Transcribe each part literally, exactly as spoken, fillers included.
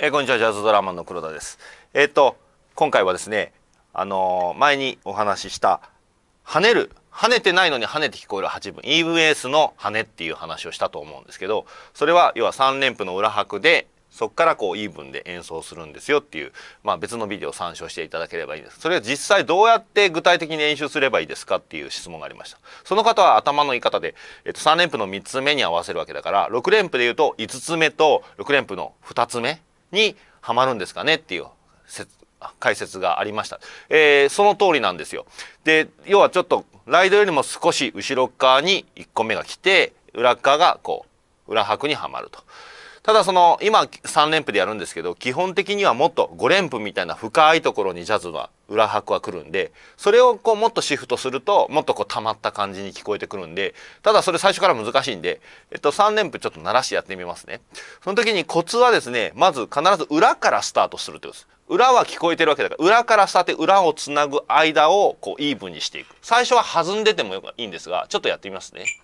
えー、こんにちは、ジャズドラマーの黒田です。えっと今回はですね、あのー、前にお話しした跳ねる跳ねてないのに跳ねて聞こえるはちぶん、イーブンエースの跳ねっていう話をしたと思うんですけど、それは要はさん連符の裏拍でそこからこうイーブンで演奏するんですよっていう、まあ、別のビデオを参照していただければいいんです。それは実際どうやって具体的に練習すればいいですかっていう質問がありました。その方は頭の言い方で、えっと、さん連符のみっつめに合わせるわけだから、ろく連符でいうといつつめとろく連符のふたつめにはまるんですかねっていう解説がありました。えー、その通りなんですよ。で、要はちょっとライドよりも少し後ろ側にいっこめが来て、裏側がこう裏拍にはまると。ただその今さん連符でやるんですけど、基本的にはもっとご連符みたいな深いところにジャズは裏拍は来るんで、それをこうもっとシフトするともっとこう溜まった感じに聞こえてくるんで、ただそれ最初から難しいんで、えっと、さん連符ちょっと鳴らしてやってみますね。その時にコツはですね、まず必ず裏からスタートするってことです。裏は聞こえてるわけだから、裏からスタートで裏をつなぐ間をこうイーブンにしていく。最初は弾んでてもいいんですが、ちょっとやってみますね。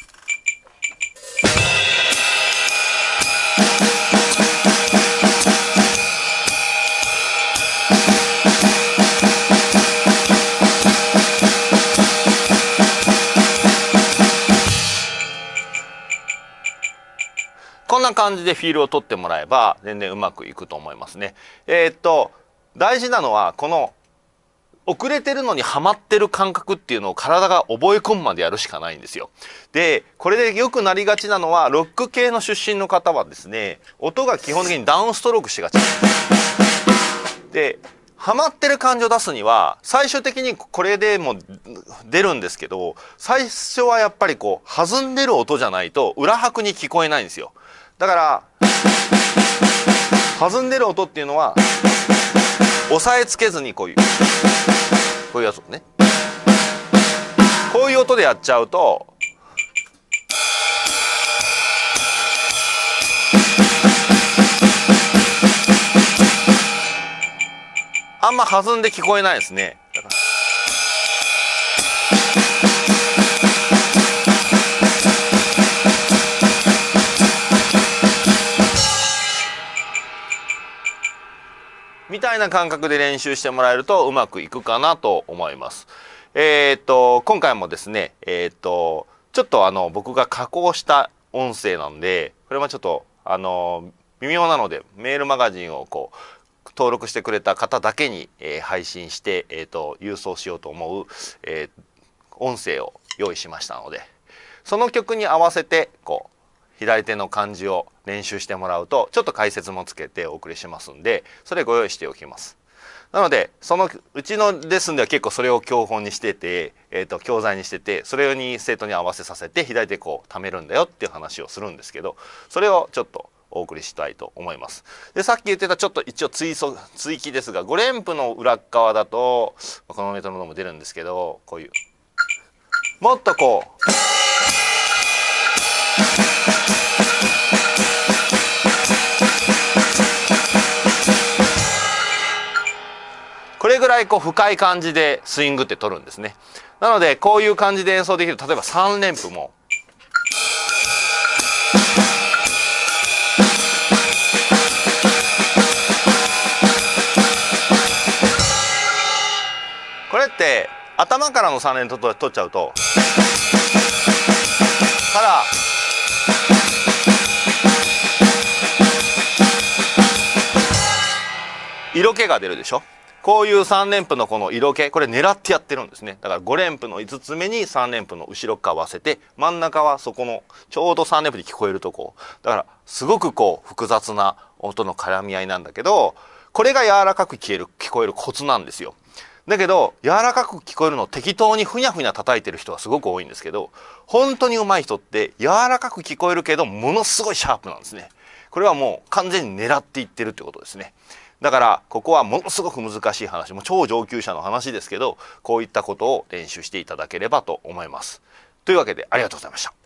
こんな感じでフィールを取ってもらえば全然うまくいくと思いますね。えー、っと大事なのはこの遅れてるのにはまってる感覚っていうのを体が覚え込むまでやるしかないんですよ。でこれでよくなりがちなのはロック系の出身の方はですね、音が基本的にダウンストロークしがちで、ハマってる感じを出すには最終的にこれでも出るんですけど、最初はやっぱりこう弾んでる音じゃないと裏拍に聞こえないんですよ。だから弾んでる音っていうのは押さえつけずにこういうこういうやつね、こういう音でやっちゃうとあんま弾んで聞こえないですね。だからみたいな感覚で練習してもらえるとうまくいくかなと思います。えっと今回もですね、えっとちょっとあの僕が加工した音声なんで、これはちょっとあの微妙なのでメールマガジンをこう登録してくれた方だけに、えー、配信して、えー、と郵送しようと思う、えー、音声を用意しましたので、その曲に合わせてこう左手の感じを練習してもらうとちょっと解説もつけてお送りしますんで、それご用意しておきます。なのでそのうちのレッスンでは結構それを教本にしてて、えー、と教材にしてて、それに生徒に合わせさせて左手こう貯めるんだよっていう話をするんですけど、それをちょっとお送りしたいと思います。でさっき言ってたちょっと一応追追記ですが、ご連符の裏側だとこのメトロノーム出るんですけど、こういうもっとこうこれぐらいこう深い感じでスイングって取るんですね。なのでこういう感じで演奏できる、例えばさん連符もこれって頭からのさん連取っちゃうとから色気が出るでしょ。こういうさん連符のこの色気、これ狙ってやってるんですね。だからご連符のいつつめにさん連符の後ろ側合わせて、真ん中はそこのちょうどさん連符で聞こえるとこ、だからすごくこう複雑な音の絡み合いなんだけど、これが柔らかく聞ける聞こえるコツなんですよ。だけど柔らかく聞こえるのを適当にふにゃふにゃ叩いてる人がすごく多いんですけど、本当に上手い人って柔らかく聞こえるけどものすごいシャープなんですね。これはもう完全に狙っていってるってことですね。だからここはものすごく難しい話、もう超上級者の話ですけど、こういったことを練習していただければと思います。というわけでありがとうございました。